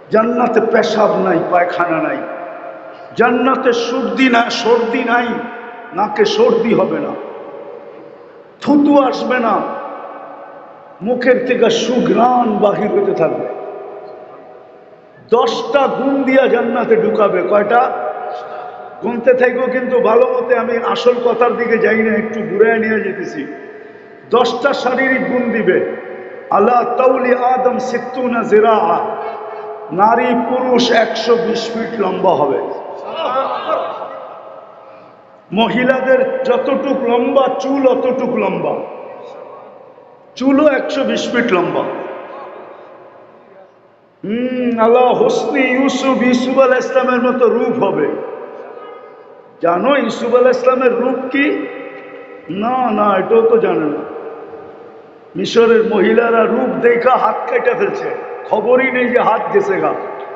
জান্নাতে পেশাব নাই, পায়খানা নাই। জান্নাতে সর্দি নাই, নাকে সর্দি হবে না, থুতু আসবে না, মুখের থেকে সুঘ্রাণ বাহির হতে থাকবে। 10টা গুণ দিয়া জান্নাতে ঢুকাবে। কয়টা? গুনতে থাকবো, কিন্তু ভালো মতে আমি আসল কথার দিকে যাই না, একটু ঘুরে নিয়ে যেতেছি। 10টা শারীরিক গুণ দিবে। আল্লাহ তাউলি আদম সিত্তুনা জিরা, নারী পুরুষ 120 ফিট লম্বা হবে। মহিলাদের যতটুক লম্বা চুল অতটুক লম্বা, চুলও 120 ফিট লম্বা। আল্লাহ হোসনি ইউসুফ আলাইহিস ইসলামের মতো রূপ হবে। জানো ইউসুফ আলাইহিস ইসলামের রূপ কি? না, এটাও তো জানে না। মিশরের মহিলারা রূপ দেখা হাত কেটে ফেলছে, খবরই নেই যে হাত গেছে গা।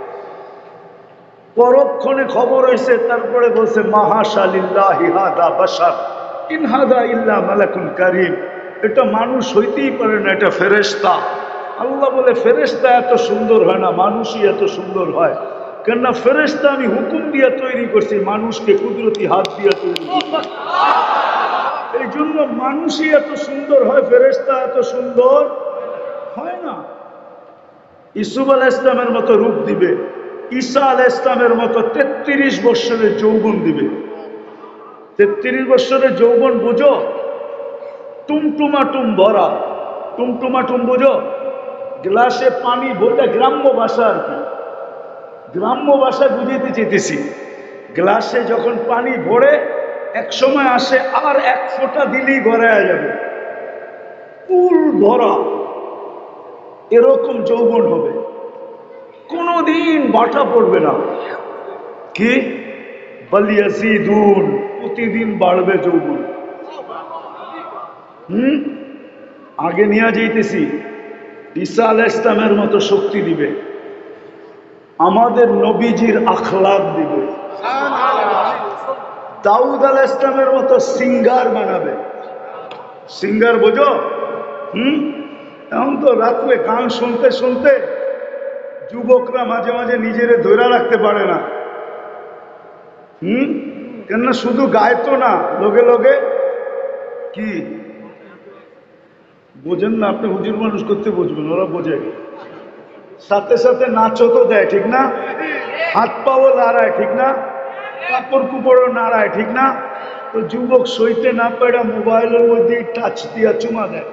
পরক্ষণে খবর হয়েছে, তারপরে বলছে মাহাশা লিল্লাহি হাদা বাশার ইন হাদা ইল্লা মালাকুন কারীম। এটা মানুষ হইতেই পারে না, এটা ফেরেশতা। আল্লাহ বলে ফেরেশতা এত সুন্দর হয় না, মানুষই এত সুন্দর হয়। কেননা ফেরেশতা আমি হুকুম দিয়ে তৈরি করছি, মানুষকে কুদরতি হাত দিয়ে তৈরি করছি। এই জন্য মানুষই এত সুন্দর হয়, ফেরেশতা এত সুন্দর হয় না। ইউসুফ আলাইহিস ইসলামের মতো রূপ দিবে, ঈসা আলাইহিস ইসলামের মতো 33 বছরের যৌবন দিবে। 33 বছরের যৌবন বুঝো? টুমটুমাটুম ভরা। টুমটুমাটুম বুঝো? গ্লাসে পানি ভরে, গ্রাম্য ভাষা আর কি, গ্রাম্য ভাষা বুঝিতে চেয়েছি। গ্লাসে যখন পানি ভরে এক সময় আসে, আর 1 ফোঁটা দিলেই গড়ায় যাবে, ফুল ভরা, এরকম যৌবন হবে। কোনদিন বাটা পড়বে না। কি বালিয়াজিদুন, প্রতিদিন বাড়বে যৌবন। আগে নিয়ে যাইতেছি। ঈসা আলাইহিস ইসলামের মতো শক্তি দিবে, আমাদের নবীজির আখলাক দিবে। দাউদ আলাইহিস ইসলামের মতো সিঙ্গার বানাবে। সিঙ্গার বোঝো? এখন তো রাত্রে গান শুনতে শুনতে যুবকরা মাঝে মাঝে নিজেরে ধরে রাখতে পারে না। কেননা শুধু গায় তো না, লোকে লোকে কি বোঝেন না আপনি, হুজুর মানুষ করতে বুঝবেন, ওরা বোঝে। সাথে সাথে নাচও তো দেয়, ঠিক না? হাত পাও নাড়ায়, ঠিক না? কাপড় কুপড়ও নাড়ায়, ঠিক না? তো যুবক সইতে না পারে মোবাইলের মধ্যে টাচ দিয়া চুমা দেয়,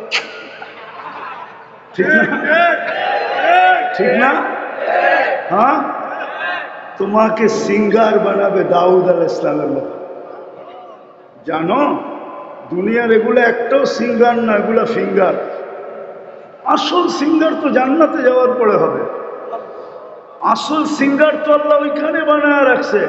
ঠিক না? ঠিক না? হ্যাঁ, তোমাকে সিঙ্গার বানাবে দাউদ আলাইহিস ইসলামের মতো। জানো দুনিয়ার এগুলো একটাও সিঙ্গার না, এগুলো ফিঙ্গার। আসল সিঙ্গার তো জান্নাতে যাওয়ার পরে হবে। আসল সিঙ্গার তো আল্লাহ ওইখানে বানায় রাখছে।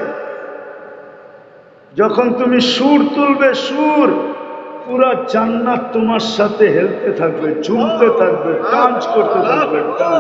যখন তুমি সুর তুলবে, সুর পুরা জান্নাত তোমার সাথে হেলতে থাকবে, ঝুমতে থাকবে, ডান্স করতে থাকবে।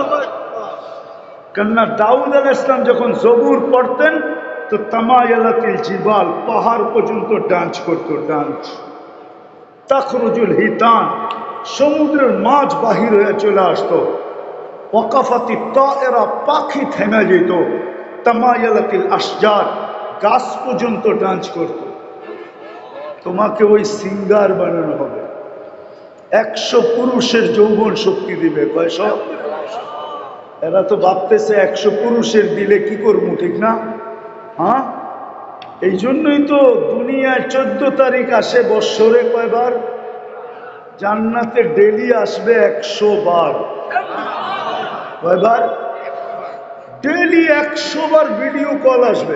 কেননা দাউদ আলাইহিস ইসলাম যখন জবুর পড়তেন তো তামায়ালাতিল জিবাল, পাহাড় পর্যন্ত ডান্স করতো, ডান্স। তাখরুজুল হিতান, সমুদ্রের মাছ বাহির হয়ে চলে আসতো। ওয়াকাফাতি তায়রা, পাখি থেমে যেত। তামায়ালাতিল আশজার, গাছ পর্যন্ত ডান্স করত। তোমাকে ওই সিঙ্গার বানানো হবে। 100 পুরুষের যৌবন শক্তি দিবে। কয়শো? এরা তো ভাবতেছে 100 পুরুষের দিলে কি করবো, ঠিক না? হ্যাঁ, এই জন্যই তো দুনিয়ায় 14 তারিখ আসে বৎসরে কয়বার? জান্নাতে ডেলি আসবে 100 বার। কয়বার? ডেলি 100 বার ভিডিও কল আসবে।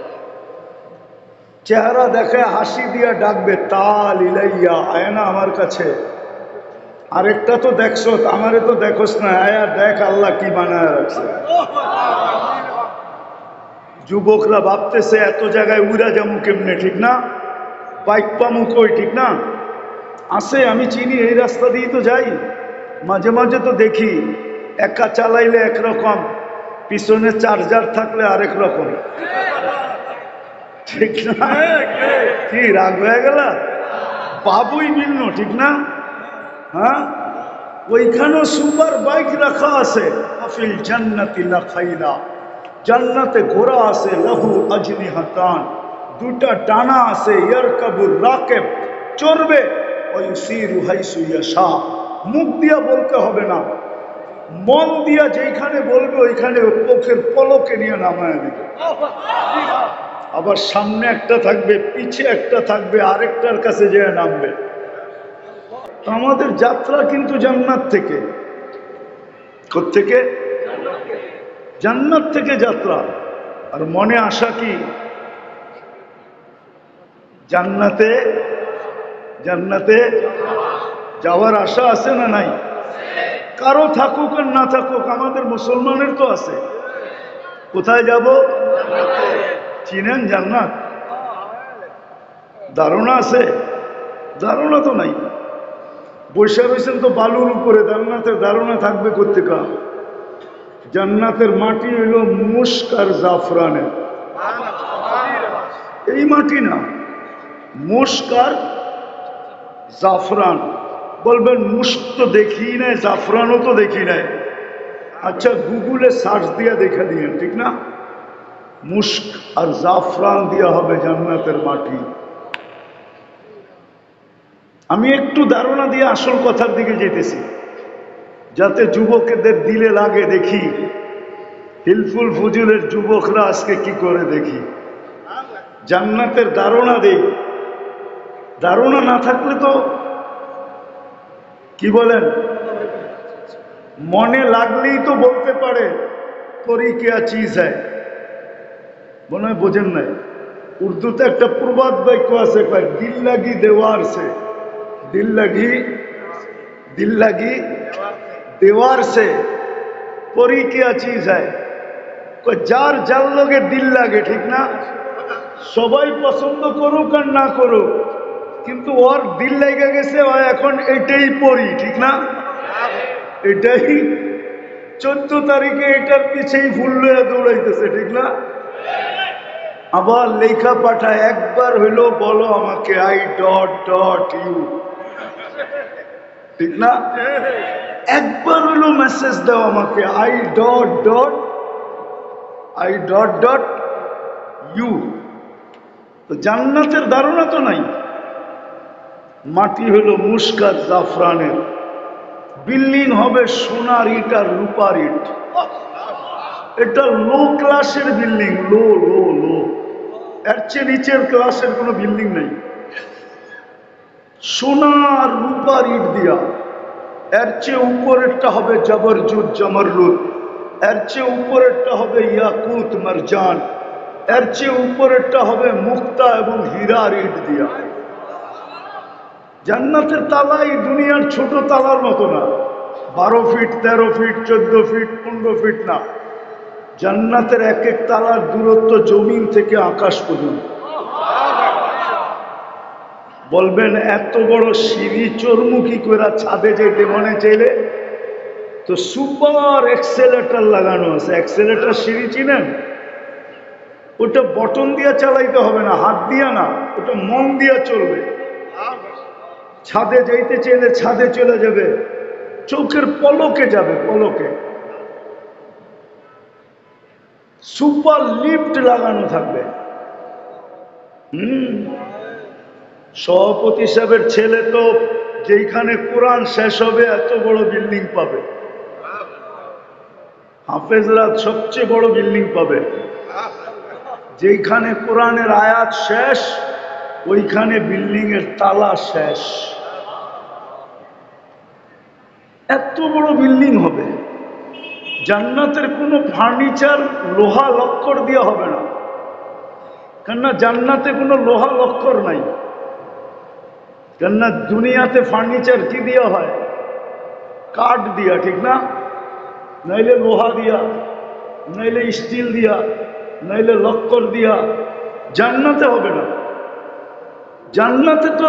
চেহারা দেখে হাসি দিয়া ডাকবে, তাল ইলাইয়া, আয় না আমার কাছে। আরেকটা তো দেখছো, আমারে তো দেখোস না, আয়া দেখ আল্লাহ কি বানায় রাখছে। যুবকরা ভাবতেছে এত জায়গায় উড়া যামু কেমনে, ঠিক না? বাইক পামু কই, ঠিক না? আসে, আমি চিনি, এই রাস্তা দিয়ে তো যাই, মাঝে মাঝে তো দেখি। একা চালাইলে একরকম, পিছনে চার্জার থাকলে আরেক রকম, ঠিক না? কি রাগ হয়ে গেল? বাবুই ভিন্ন, ঠিক না? হ্যাঁ, ওইখানেও সুপার বাইক রাখা আছে। আফিল জান্নাতি লাখাইলা, জান্নাতে ঘোড়া আছে, লাহু আজনিহাতান, দুটা ডানা আছে, ইয়ারকাবুর রাকিব, চড়বে, ওয়ায়ুসিরু হাইসু ইয়াশা। মুখ দিয়া বলতে হবে না, মন দিয়া যেখানে বলবে ওইখানে চোখের পলকে নিয়ে নামায় দিবে। আবার সামনে একটা থাকবে, পিছে একটা থাকবে, আরেকটার কাছে যেয়ে নামবে। আমাদের যাত্রা কিন্তু জান্নাত থেকে। কোত্থেকে? জান্নাত থেকে যাত্রা। আর মনে আশা কি? জান্নাতে, জান্নাতে যাওয়ার আশা আছে না নাই? কারো থাকুক আর না থাকুক, আমাদের মুসলমানের তো আছে। কোথায় যাব? চিনেন জান্নাত? ধারণা আছে? ধারণা তো নাই। বৈশা রয়েছেন তো বালুর উপরে, জান্নাতের ধারণা থাকবে কোথেকে? জান্নাতের মাটি হইল মুস্ক আর জাফরানের। এই মাটি না, মুস্ক আর জাফরান। বলবেন মুস্ক তো দেখি নাই, জাফরানও তো দেখি নাই। আচ্ছা গুগলে সার্চ দিয়া দেখা দিয়ে, ঠিক না? মুস্ক আর জাফরান দিয়া হবে জান্নাতের মাটি। আমি একটু ধারণা দিয়ে আসল কথার দিকে যেতেছি, যাতে যুবকদের দিলে লাগে। দেখি হিলফুল ফুজুলের যুবকরা আজকে কি করে, দেখি জান্নাতের ধারণা দেই। ধারণা না থাকলে তো কি বলেন, মনে লাগলেই তো বলতে পারে করি কেয়া চিজ হ্যায়। মনে হয় বোঝেন নাই, উর্দুতে একটা প্রবাদ বাক্য আছে, দিল লাগি দেওয়ার সে, দিল লাগি, দিল লাগি দেওয়ার সে করি কেয়া চিজ হ্যায়। যার যার লগে দিল লাগে, ঠিক না? সবাই পছন্দ করুক আর না করুক, কিন্তু ওর দিল লেগে গেছে, ও এখন এটাই পড়ি, ঠিক না? এটাই 14 তারিখে এটার পিছেই ফুল লয়ে দৌড়াইতেছে, ঠিক না? আবার লেখা পাঠায়, একবার হইলো বলো আমাকে আই ডট ডট ইউ, ঠিক না? একবার হইলো মেসেজ দাও আমাকে I dot dot, I dot dot you. তো জান্নাতের ধারণা তো নাই। মাটি হলো মুস্ক আর জাফরানের, বিল্ডিং হবে সোনার ইট আর রূপার ইট। এটা লো ক্লাসের বিল্ডিং, লো লো লো, এর চেয়ে নিচের ক্লাসের কোনো বিল্ডিং নেই। সোনা আর রূপার ইট দিয়া। এর চেয়ে উপরেরটা হবে জবরজুদ জমররুদ, এর চেয়ে উপরেরটা হবে ইয়াকুত মারজান, এর চেয়ে উপরেরটা হবে মুক্তা এবং হীরার ইট দিয়া। জান্নাতের তালা এই দুনিয়ার ছোট তালার মতো না, 12 ফিট 13 ফিট 14 ফিট 15 ফিট না। জান্নাতের এক এক তালার দূরত্ব জমিন থেকে আকাশ পর্যন্ত। বলবেন এত বড় সিঁড়ি চোরমুখী করে ছাদে যেতে মনে চাইলে তো সুপার এক্সেলেটর লাগানো আছে। এক্সেলেটর সিঁড়ি চিনেন? ওটা বটন দিয়ে চালাইতে হবে না, হাত দিয়া না, ওটা মন দিয়া চলবে। ছাদে যাইতে চাইলে ছাদে চলে যাবে, চোখের পলকে যাবে, পলকে। সুপার লিফট লাগানো থাকবে। সভাপতি সাহেবের ছেলে তো যেখানে কোরআন শেষ হবে এত বড় বিল্ডিং পাবে। হাফেজরা সবচেয়ে বড় বিল্ডিং পাবে। যেখানে কোরআনের আয়াত শেষ ওইখানে বিল্ডিং এর তালা শেষ। এত বড় বিল্ডিং হবে। জান্নাতের কোনো ফার্নিচার লোহা লক্কর দিয়ে হবে না, কেননা জান্নাতে কোনো লোহা লক্কর নাই। কেননা দুনিয়াতে ফার্নিচার কি দিয়া হয়? কাঠ দিয়া, ঠিক না? নাইলে লোহা দিয়া, নাইলে স্টিল দিয়া, নাইলে লক্কর দিয়া। জান্নাতে হবে না। জান্নাতে তো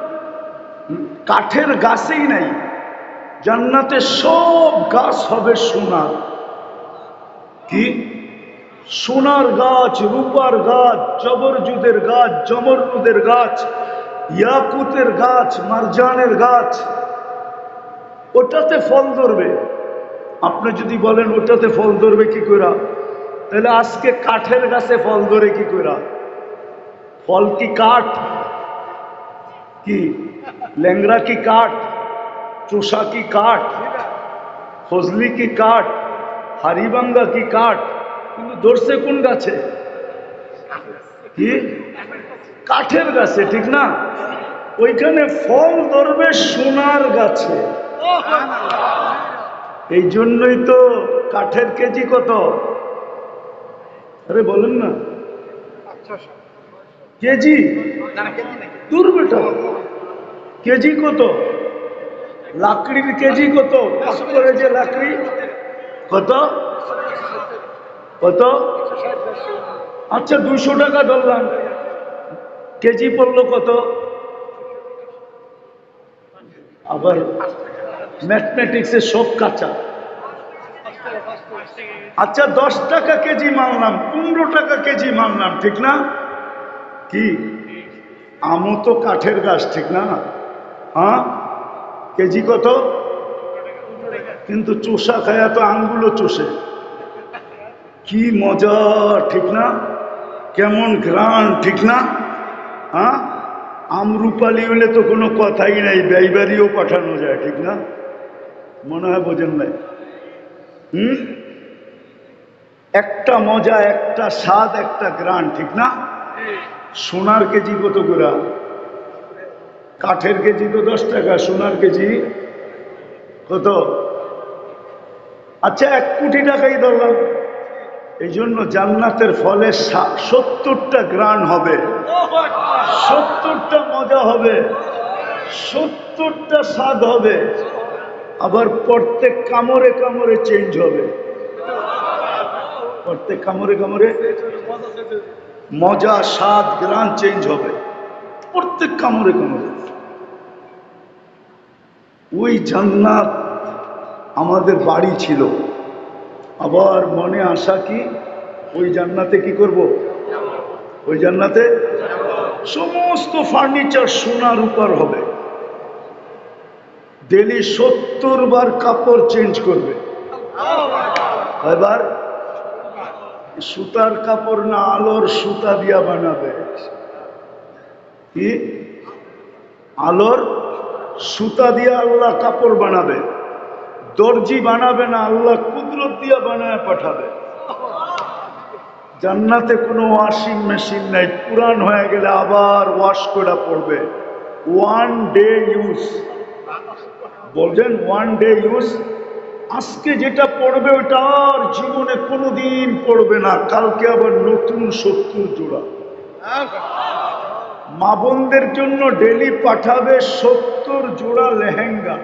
কাঠের গাছেই নাই। জান্নাতে সব গাছ হবে সোনার। কি? সোনার গাছ, রূপার গাছ, জবরজুদের গাছ, জমরুদের গাছ, ইয়াকুতের গাছ, মারজানের গাছ। ওটাতে ফল ধরবে। আপনি যদি বলেন ওটাতে ফল ধরবে কি করে, তাহলে আজকে কাঠের গাছে ফল ধরে কি কইরা? ফল কি কাঠ? কি ল্যাংড়া কি কাঠ? চোষা কি কাঠ? ফজলি কি কাঠ? হারিবাঙ্গা কি কাঠ? কিন্তু ধরছে কোন গাছে? কি কাঠের গাছে, ঠিক না? ওইখানে ফল ধরবে সোনার গাছে। এই জন্যই তো কাঠের কেজি কত? আরে বলেন না, কেজি দূর বেটা, কেজি কত? লাকড়ির কেজি কত? কাজ করে যে লাকড়ি কত কত? আচ্ছা 200 টাকা ধরলাম, কেজি পড়লো কত? আবার ম্যাথমেটিক্সে সব কাঁচা। আচ্ছা 10 টাকা কেজি মানলাম, 15 টাকা কেজি মানলাম, ঠিক না? কি আমও তো কাঠের গাছ, ঠিক না? হ্যাঁ, কেজি কত? কিন্তু চোষা খায়া তো আঙ্গুলও চষে। কি মজা, ঠিক না? কেমন ঘ্রাণ, ঠিক না? হ্যাঁ, আমরুপালি হলে তো কোনো কথাই নাই, ব্যয়বাড়িও পাঠানো যায়, ঠিক না? মনে হয় বোঝেন নাই। একটা মজা, একটা স্বাদ, একটা ঘ্রাণ, ঠিক না? সোনার কেজি কত করে? কাঠের কেজি তো 10 টাকা, সোনার কেজি কত? আচ্ছা 1 কোটি টাকাই ধরলাম। এই জন্য জান্নাতের ফলে 70টা ঘ্রাণ হবে, 70টা মজা হবে, 70টা স্বাদ হবে। আবার প্রত্যেক কামড়ে কামড়ে চেঞ্জ হবে, প্রত্যেক কামড়ে কামড়ে মজা, স্বাদ, ঘ্রাণ চেঞ্জ হবে, প্রত্যেক কামড়ে কামড়ে। ওই জান্নাত আমাদের বাড়ি ছিল। আবার মনে আশা কি, ওই জান্নাতে কি করব? ওই জান্নাতে সমস্ত ফার্নিচার সোনা রূপার হবে। ডেলি 70 বার কাপড় চেঞ্জ করবে। এবার সুতার কাপড় না, আলোর সুতা দিয়া বানাবে। কি আলোর সুতা দিয়া আল্লাহ কাপড় বানাবে। দর্জি বানাবে না, আল্লাহ কুদরত দিয়া বানায় পাঠাবে। জান্নাতে কোনো ওয়াশিং মেশিন নাই, পুরান হয়ে গেলে আবার ওয়াশ করে পড়বে। 1 ডে ইউজ, বলছেন 1 ডে ইউজ। আজকে যেটা পড়বে ওটা আর জীবনে কোনোদিন পড়বে না, কালকে আবার নতুন 70 জোড়া। মা বোনদের জন্য ডেলি পাঠাবে 70 জোড়া লেহেঙ্গা।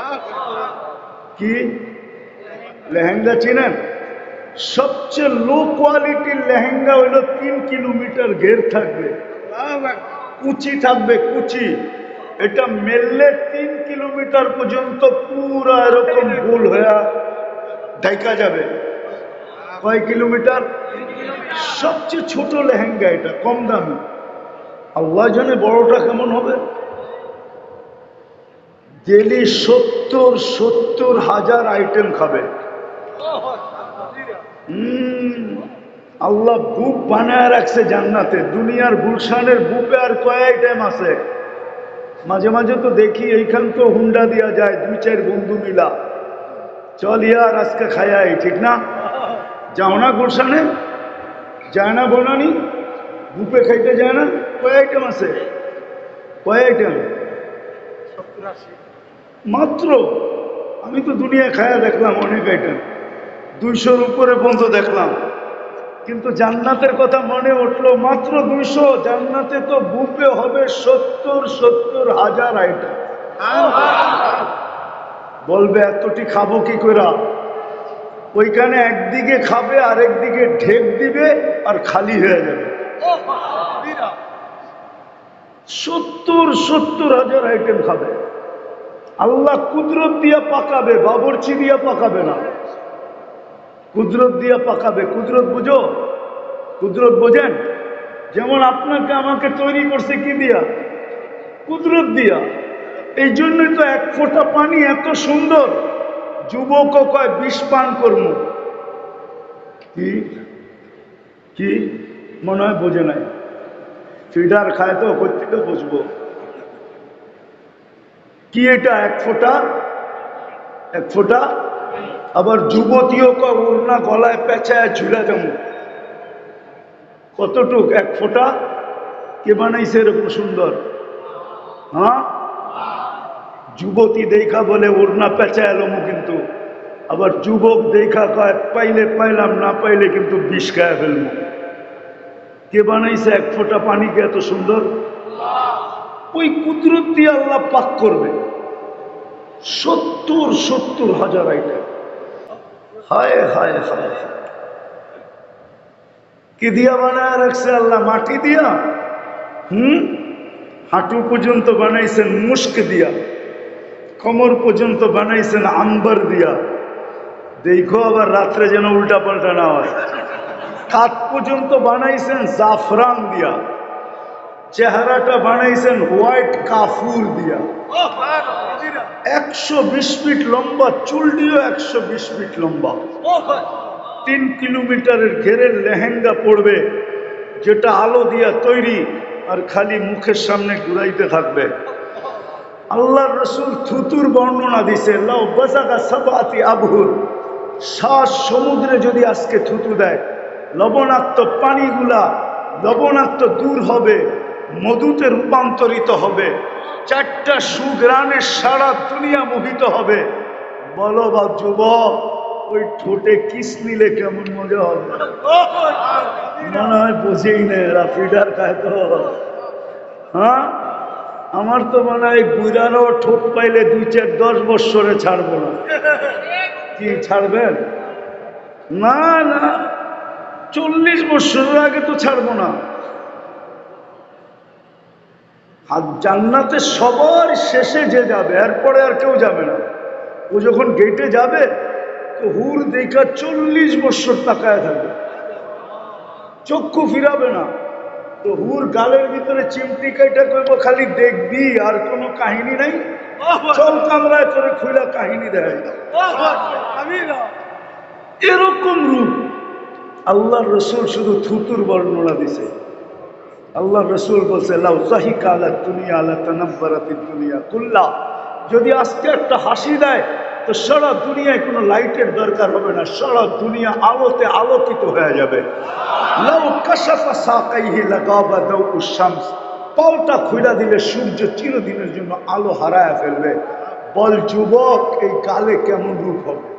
কি লেহেঙ্গা চিনেন? সবচেয়ে লো কোয়ালিটির লেহেঙ্গা হইল 3 কিলোমিটার ঘের থাকবে, কুচি থাকবে, কুচি। এটা মেললে 3 কিলোমিটার পর্যন্ত পুরো এরকম গোল হয়ে ঢাকা যাবে। কয় কিলোমিটার? সবচেয়ে ছোট লেহেঙ্গা এটা, কম দামি। আল্লাহ জানে বড়টা কেমন হবে। ডেলি 70 হাজার আইটেম খাবে। আল্লাহ বুক বানায় রাখছে জান্নাতে। দুনিয়ার গুলশানের বুকে আর কয় আইটেম আছে? মাঝে মাঝে তো দেখি এইখান তো হুন্ডা দিয়া যায়, 2-4 বন্ধু মিলা, চল ইয়ার আজকে খায়াই, ঠিক না? যাও না গুলশানে, যায় না বনানি, বুপে খাইতে যায় না? কয় আইটেম আছে? কয় আইটেম? মাত্র। আমি তো দুনিয়া খায়া দেখলাম অনেক আইটেম, 200-র উপরে পর্যন্ত দেখলাম। কিন্তু জান্নাতের কথা মনে উঠলো, মাত্র 200। জান্নাতে তো বুফে হবে 70 হাজার আইটেম। বলবে এতটি খাবো কি করে? ওইখানে একদিকে খাবে, আরেকদিকে ঢেক দিবে, আর খালি হয়ে যাবে। 70 হাজার আইটেম খাবে। আল্লাহ কুদরত দিয়া পাকাবে, বাবরচি দিয়া পাকাবে না, কুদরত দিয়া পাকাবে। কুদরত বুঝো? কুদরত বোঝেন? যেমন আপনাকে আমাকে তৈরি করছে কি দিয়া? কুদরত দিয়া। এই জন্যই তো 1 ফোঁটা পানি এত সুন্দর। যুবক কয় 20 পান করবো। কি কি মনে হয় বোঝে নাই? ফিডার খায় তো কোথেকে বুঝবো? কি এটা? এক ফোঁটা, এক ফোঁটা। আবার যুবতীও ওড়না গলায় পেঁচায় ঝুলে যেমন, কতটুক? এক ফোঁটা। কে বানাইছে এরকম সুন্দর? হ্যাঁ, যুবতী দেখা বলে ওড়না পেঁচায় এলমু, কিন্তু আবার যুবক দেখা কয় পাইলে পাইলাম, না পাইলে কিন্তু বিষ খায় ফেলবো। কে বানাইছে এক ফোঁটা পানিকে এত সুন্দর? ওই কুদরত দিয়ে আল্লাহ পাক করবে 70,000 আইটেম। হায় হায় হায়, কি দিয়া বানায় রাখছে আল্লাহ? মাটি দিয়া। হাঁটু পর্যন্ত বানাইছেন মুস্ক দিয়া, কোমর পর্যন্ত বানাইছেন আম্বার দিয়া। দেখো আবার রাত্রে যেন উল্টা পাল্টা না হয়। কাত পর্যন্ত বানাইছেন জাফরান দিয়া, চেহারাটা বানাইছেন হোয়াইট কাফুর দিয়া। 120 ফিট লম্বা, চুল দিয়েও 120 ফিট লম্বা। 3 কিলোমিটারের ঘেরের লেহেঙ্গা পড়বে, যেটা আলো দিয়া তৈরি, আর খালি মুখের সামনে ঘুরাইতে থাকবে। আল্লাহর রসুল থুতুর বর্ণনা দিছে, লাউ বাযাগা সাবআতি আবহুর, 7 সমুদ্রে যদি আজকে থুতু দেয়, লবণাক্ত পানিগুলা লবণাক্ত দূর হবে, মধুতে রূপান্তরিত হবে, 4টা সুঘ্রাণে সারা দুনিয়া মোহিত হবে। বলো বা যুবক, ওই ঠোঁটে কিস নিলে কেমন মজা হবে? মনে হয় বোঝেই না, এরা ফিডার খায় তো। হ্যাঁ, আমার তো মনে হয় বুড়ারও ঠোঁট পাইলে 2, 4, 10 বৎসরে ছাড়বো না। কি ছাড়বেন? না না, 40 বৎসরের আগে তো ছাড়বো না। আর জান্নাতে সবার শেষে যে যাবে, এরপরে আর কেউ যাবে না। ও যখন গেটে যাবে তো হুর দেখা 40 বৎসর তাকায় থাকবে, চক্ষু ফিরাবে না। তো হুর গালের ভিতরে চিমটি কাইটা করবো, খালি দেখবি, আর কোনো কাহিনী নাই। চল কামরায় করে খুলে কাহিনী দেয়। এরকম রূপ আল্লাহ রসুল শুধু থুতুর বর্ণনা দিছে। আল্লাহ রসুল বলছে, লাউ যাহিকা আলা দুনিয়া লাতানাব্বারাতিদ দুনিয়া কুল্লা, যদি আজকে একটা হাসি দেয় তো সারা দুনিয়ায় কোনো লাইটের দরকার হবে না, সারা দুনিয়া আলোতে আলোকিত হয়ে যাবে। লাউ কাশাফা সাকাইহি লাগাবা দাউউশ শামস, পালটা খুইলা দিলে সূর্য চিরদিনের জন্য আলো হারায় ফেলবে। বল যুবক, এই কালে কেমন রূপ হবে?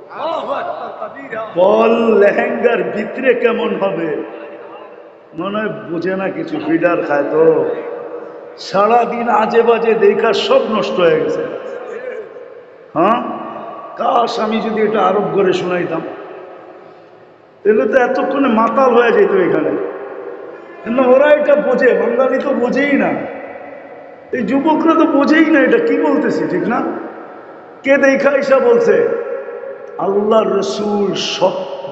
বল লেহেঙ্গার ভিতরে কেমন হবে? মনে হয় বোঝে না কিছু, ফিডার খায় তো। সারাদিন আজে বাজে দেখা সব নষ্ট হয়ে গেছে। হ্যাঁ, কাশ আমি যদি এটা আরব করে শোনাইতাম, তাহলে তো এতক্ষণে মাতাল হয়ে যেত এখানে। কিন্তু ওরা এটা বোঝে, বাঙালি তো বোঝেই না, এই যুবকরা তো বোঝেই না এটা কি বলতেছি, ঠিক না? কে দেখা ঈশা বলছে? আল্লাহ রসুল সব,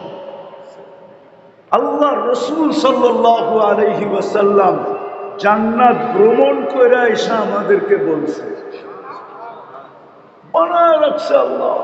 আল্লাহ রসুল সাল্লাল্লাহু আলাইহি ওয়াসাল্লাম জান্নাত ভ্রমণ করে ঈশা আমাদেরকে বলছে, বানায় রাখছে আল্লাহ।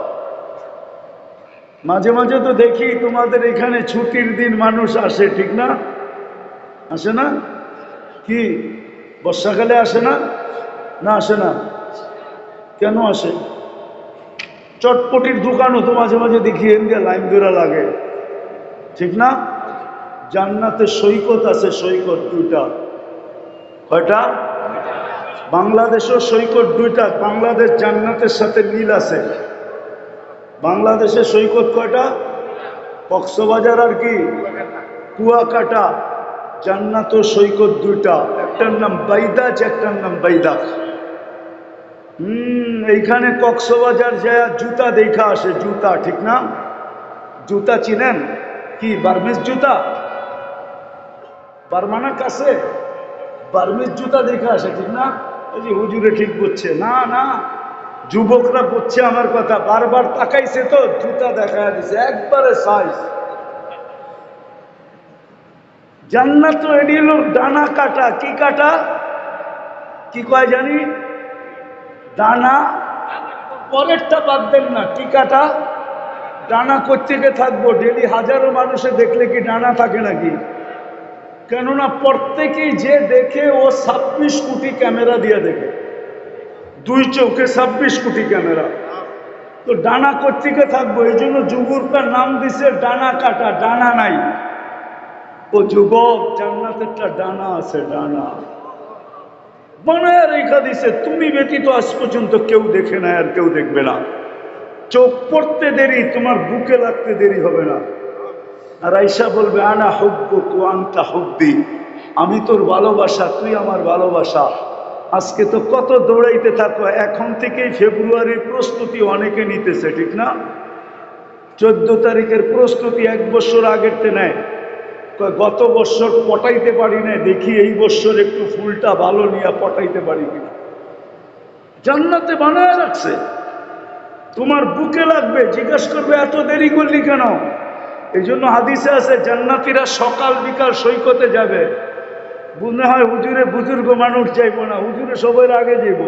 মাঝে মাঝে তো দেখি তোমাদের এখানে ছুটির দিন মানুষ আসে, ঠিক না? আসে না? কি বর্ষাকালে আসে না? না আসে না? কেন আসে? চটপটির দোকানও তো মাঝে মাঝে দেখি এমনি লাইন ধরা লাগে, ঠিক না? জান্নাতে সৈকত আছে, সৈকত 2টা। কয়টা? বাংলাদেশেও সৈকত 2টা। বাংলাদেশ জান্নাতের সাথে মিল আছে। বাংলাদেশের সৈকত কয়টা? কক্সবাজার আর কি কুয়াকাটা। জান্নাত সৈকত 2টা, একটার নাম বাইদাজ, একটার নাম বাইদাক। এইখানে কক্সবাজার যায় জুতা দেখা আসে, জুতা, ঠিক না? জুতা চিনেন? কি বার্মিজ জুতা? বার্মানার কাছে বার্মিজ জুতা দেখা আসে, ঠিক না? ওই যে হুজুরে ঠিক বলছে। না না, যুবকরা বলছে আমার কথা, বারবার তাকাইছে তো জুতা দেখা দিছে একবারে সাইজ। জান্নাত এডি হলো ডানা কাটা। কি কাটা? কি কয় জানি? ডানা। পরেরটা বাদ দেন না, কি কাটা? ডানা কোত্থেকে থাকবো? ডেলি হাজারো মানুষে দেখলে কি ডানা থাকে নাকি? কেননা প্রত্যেকেই যে দেখে ও 26 কোটি ক্যামেরা দিয়ে দেখে, দুই চোখে 26 কোটি ক্যামেরা। তো ডানা কোত্থেকে থাকবো? এই জন্য যুবকটার নাম দিছে ডানা কাটা, ডানা নাই। ও যুবক, জান্নাতেরটা ডানা আছে, ডানা বানায় রেখা দিছে, তুমি ব্যতীত আজ পর্যন্ত কেউ দেখে না, আর কেউ দেখবে না। চোখ পড়তে দেরি, তোমার বুকে লাগতে দেরি হবে না। আর আয়েশা বলবে আনা হুব্বুক ওয়া আনতা হুব্বি, আমি তোর ভালোবাসা, তুই আমার ভালোবাসা। আজকে তো কত দৌড়াইতে থাকো, এখন থেকেই ফেব্রুয়ারির প্রস্তুতি অনেকে নিতেছে, ঠিক না? 14 তারিখের প্রস্তুতি 1 বছর আগের তে নেয়। গত বছর পটাইতে পারি না, দেখি এই বছর একটু ফুলটা ভালো নিয়ে পটাইতে পারি কিনা। জান্নাতে বানায় রাখছে, তোমার বুকে লাগবে, জিজ্ঞাসা করবে এত দেরি করলি কেন? এই জন্য হাদিসে আছে জান্নাতীরা সকাল বিকাল সৈকতে যাবে। মনে হয় হুজুরে বুজুর্গ মানুষ যাইব না, হুজুরে সবাই আগে যাইব।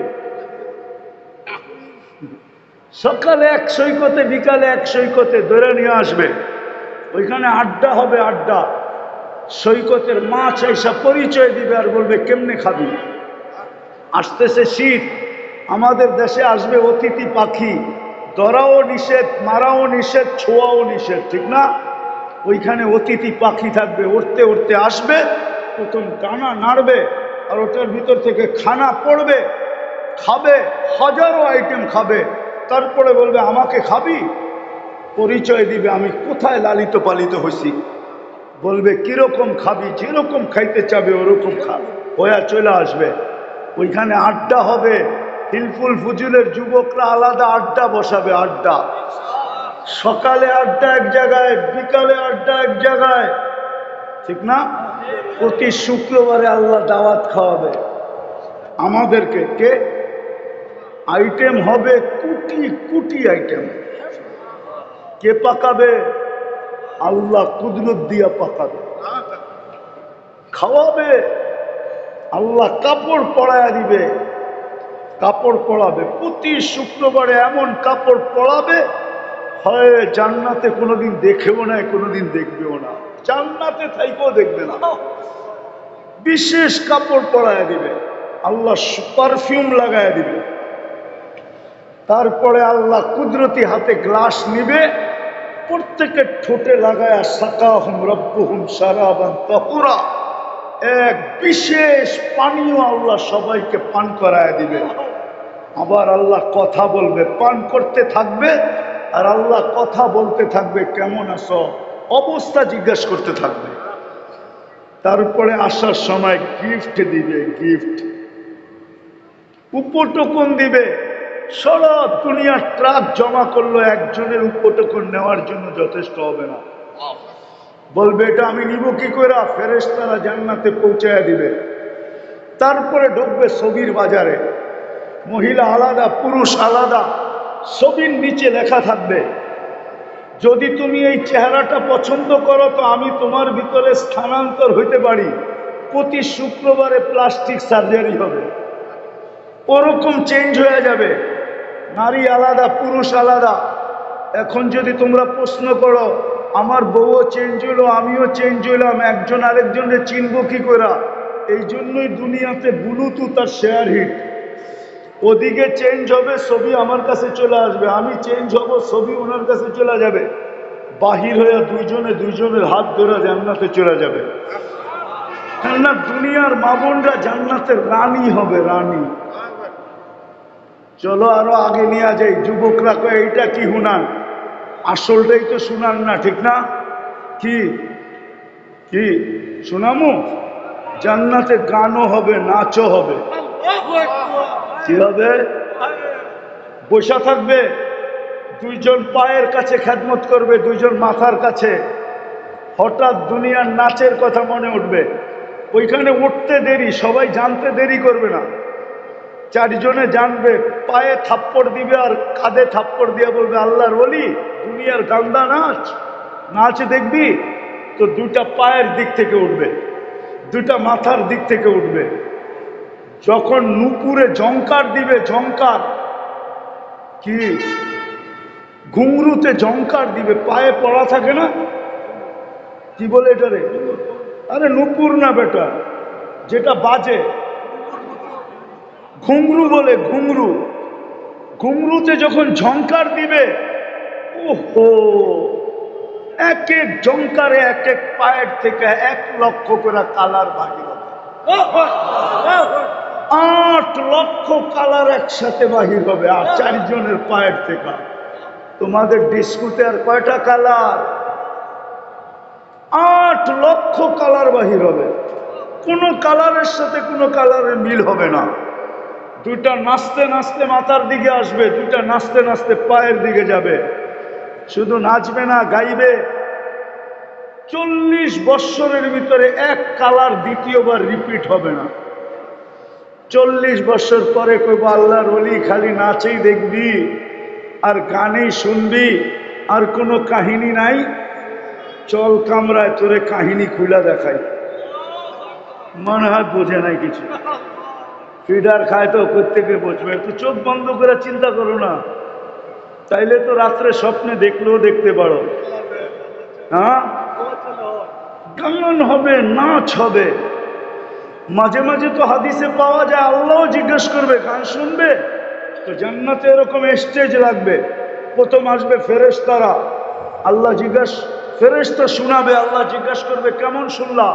সকালে এক সৈকতে, বিকালে এক সৈকতে ধরে নিয়ে আসবে, ওইখানে আড্ডা হবে, আড্ডা। সৈকতের মাছ এসা পরিচয় দিবে আর বলবে কেমনে খাবি। আসতেছে শীত, আমাদের দেশে আসবে অতিথি পাখি, ধরাও নিষেধ, মারাও নিষেধ, ছোঁয়াও নিষেধ, ঠিক না? ওইখানে অতিথি পাখি থাকবে, উড়তে উড়তে আসবে, প্রথম ডানা নাড়বে আর ওটার ভিতর থেকে খানা পড়বে, খাবে, হাজারো আইটেম খাবে, তারপরে বলবে আমাকে খাবি। পরিচয় দিবে আমি কোথায় লালিত পালিত হয়েছি, বলবে কিরকম খাবি, যেরকম খাইতে চাবে ওরকম খাবে, হইয়া চলে আসবে। ওইখানে আড্ডা হবে, হিলফুল ফুজুলের যুবকরা আলাদা আড্ডা বসাবে, আড্ডা। সকালে আড্ডা এক জায়গায়, বিকালে আড্ডা এক জায়গায়, ঠিক না? প্রতি শুক্রবারে আল্লাহ দাওয়াত খাওয়াবে আমাদেরকে। কে? আইটেম হবে কোটি কোটি আইটেম। কে পাকাবে? আল্লাহ কুদরত দিয়া পাকাবে, খাওয়াবে। আল্লাহ কাপড় পরায়া দিবে, কাপড় পরাবে প্রতি শুক্রবারে, এমন কাপড় পরাবে হয় জান্নাতে কোনোদিন দেখেও না, কোনোদিন দেখবেও না, জান্নাতে থাইকেও দেখবে না। বিশেষ কাপড় পরায়া দিবে, আল্লাহ পারফিউম লাগায়া দিবে। তারপরে আল্লাহ কুদরতি হাতে গ্লাস নিবে, প্রত্যেকের ঠোঁটে লাগায়া সাকাহুম রব্বুহুম শারাবান তাহুরা, এক বিশেষ পানীয় আল্লাহ সবাইকে পান করায় দিবে। আবার আল্লাহ কথা বলবে, পান করতে থাকবে আর আল্লাহ কথা বলতে থাকবে, কেমন আছো, অবস্থা জিজ্ঞাসা করতে থাকবে। তারপরে আসার সময় গিফট দিবে, গিফট, উপটোকন দিবে। সারা দুনিয়ার ট্রাক জমা করলো, একজনের উপটোকন নেওয়ার জন্য যথেষ্ট হবে না। বলবে এটা আমি নিব কি করে? ফেরেশতারা জান্নাতে পৌঁছায় দিবে। তারপরে ঢুকবে ছবির বাজারে, মহিলা আলাদা, পুরুষ আলাদা, ছবির নিচে লেখা থাকবে যদি তুমি এই চেহারাটা পছন্দ করো তো আমি তোমার ভিতরে স্থানান্তর হইতে পারি, প্রতি শুক্রবারে প্লাস্টিক সার্জারি হবে, ওরকম চেঞ্জ হয়ে যাবে। নারী আলাদা, পুরুষ আলাদা। এখন যদি তোমরা প্রশ্ন করো আমার বউও চেঞ্জ হইলো, আমিও চেঞ্জ হইলাম, একজন আরেকজনের চিনব কি করে? এই জন্যই দুনিয়াতে ব্লুটুথ আর শেয়ার হিট। ওদিকে চেঞ্জ হবে, ছবি আমার কাছে চলে আসবে, আমি চেঞ্জ হব, ছবি ওনার কাছে চলে যাবে, বাহির হয়ে দুইজনে দুইজনের হাত ধরে জান্নাতে চলে যাবে। কেননা দুনিয়ার মা বোনরা জান্নাতের রানী হবে, রানী। চলো আরো আগে নিয়ে যাই। যুবকরা কয় এইটা কি হুনান, আসলটাই তো শুনান না, ঠিক না? কি কি শোনামু? জান্নাতে গানও হবে, নাচও হবে। কি হবে? বসা থাকবে, দুইজন পায়ের কাছে খেদমত করবে, দুইজন মাথার কাছে। হঠাৎ দুনিয়ার নাচের কথা মনে উঠবে, ওইখানে উঠতে দেরি, সবাই জানতে দেরি করবে না। চারজনে জানবে, পায়ে থাপ্পড় দিবে আর কাঁধে থাপ্পড় দিয়ে বলবে আল্লাহর ওলি দুনিয়ার গান্দা নাচ, নাচ দেখবি তো দুটা পায়ের দিক থেকে উঠবে, দুটা মাথার দিক থেকে উঠবে। যখন নুপুরে ঝংকার দিবে, ঝংকার কি, ঘুংরুতে ঝংকার দিবে, পায়ে পড়া থাকে না, কি বলে এটারে, আরে নুপুর না বেটা, যেটা বাজে ঘুংরু বলে, ঘুংরু। ঘুংরুতে যখন ঝংকার দিবে, ওহো, এক এক ঝংকারে এক এক পায়ের থেকে 1 লক্ষ করে কালার বাহির হবে। 8 লক্ষ কালার একসাথে বাহির হবে, আর 4 জনের পায়ের থেকে। তোমাদের ডিস্কুতে আর কয়টা কালার? 8 লক্ষ কালার বাহির হবে। কোনো কালারের সাথে কোনো কালারের মিল হবে না। দুইটা নাচতে নাচতে মাথার দিকে আসবে, দুইটা নাচতে নাচতে পায়ের দিকে যাবে। শুধু নাচবে না, গাইবে। 40 বৎসরের ভিতরে 1 কালার দ্বিতীয়বার রিপিট হবে না। 40 বৎসর পরে কইব আল্লাহর ওলি খালি নাচেই দেখবি আর গানেই শুনবি, আর কোনো কাহিনী নাই। চল কামরায় তোরে কাহিনী খুলা দেখাই। মনে হয় বোঝে নাই কিছু, ফিডার খায় তো প্রত্যেকে বসবে। একটু চোখ বন্ধ করে চিন্তা করো না, তাইলে তো রাত্রে স্বপ্নে দেখলেও দেখতে পারো। হ্যাঁ, গান হবে, নাচ হবে। মাঝে মাঝে তো হাদিসে পাওয়া যায় আল্লাহও জিজ্ঞেস করবে, গান শুনবে? তো জান্নাতে এরকম স্টেজ লাগবে। প্রথম আসবে ফেরেশতারা, আল্লাহ ফেরেশতা শোনাবে, আল্লাহ জিজ্ঞাসা করবে কেমন শুনলা?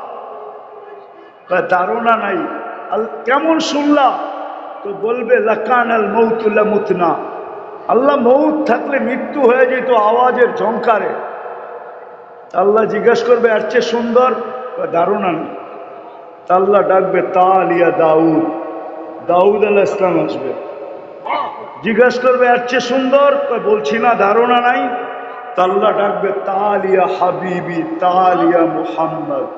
ধারণা নাই। কেমন শুনলা? তো বলবে লাকান আল মৌতু লামুতনা, আল্লাহ মৌত থাকলে মৃত্যু হয়ে যেত আওয়াজের ঝংকারে। আল্লাহ জিজ্ঞাসা করবে এর চেয়ে সুন্দর? ধারণা নেই। আল্লাহ ডাকবে তালিয়া দাউদ, দাউদ আলাইহিস সালাম আসবে, জিজ্ঞাসা করবে এর চেয়ে সুন্দর? বলছি না, ধারণা নাই। আল্লাহ ডাকবে তালিয়া হাবিবি, তালিয়া মুহাম্মদ।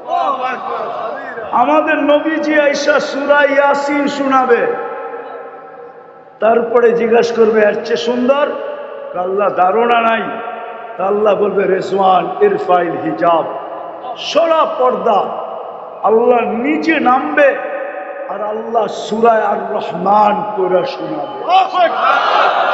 আমাদের নবীজি আয়েশা সূরা ইয়াসিন শোনাবে, তারপরে জিজ্ঞাসা করবে এর চেয়ে সুন্দর? আল্লাহ ধারণা নাই। আল্লাহ বলবে রেজওয়ান ইরফাইল হিজাব, সরা পর্দা। আল্লাহ নিজে নামবে আর আল্লাহ সূরা আর রহমান পড়া শোনাবে।